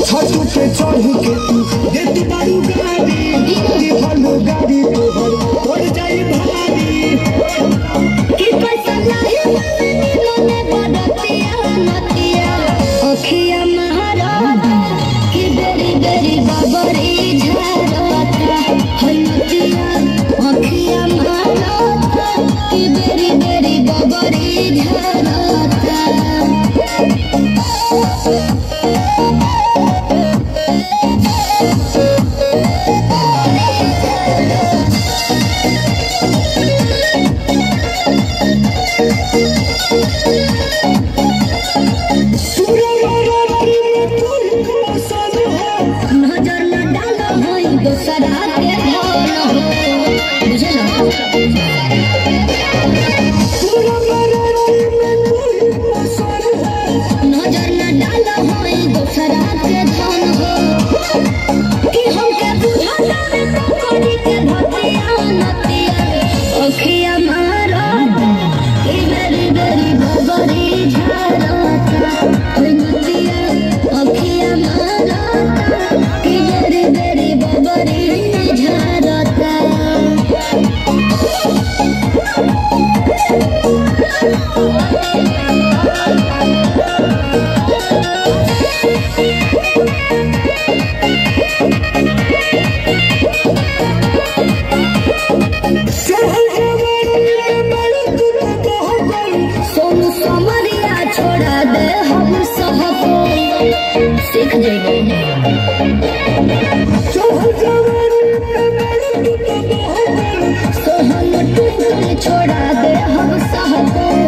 छतु पे चढ़ के तू देत बारू गाड़ी की हलो गाड़ी तोहर पड़ जाई भारी कि पैसा लाए मने बदतिया नतिया अखिया महाराता कि बेरी बेरी बबरी झारता हलतिया अखिया महाराता कि बेरी बेरी बबरी झारता नजर न डालो होई दोसरा के धन हो बुझे ना नजर न डालो होई दोसरा के धन हो कि हमके बुझाता में पकड़ी के धतिया नतिया अखिया मारता कि बेरी बेरी बबरी झारता होई नतिया अखिया मारता कि बेरी बेरी बबरी झारता सोनू समरिया छोड़ा दे हम सब सीख जाइए सोहन टूट छोड़ा दे हम सब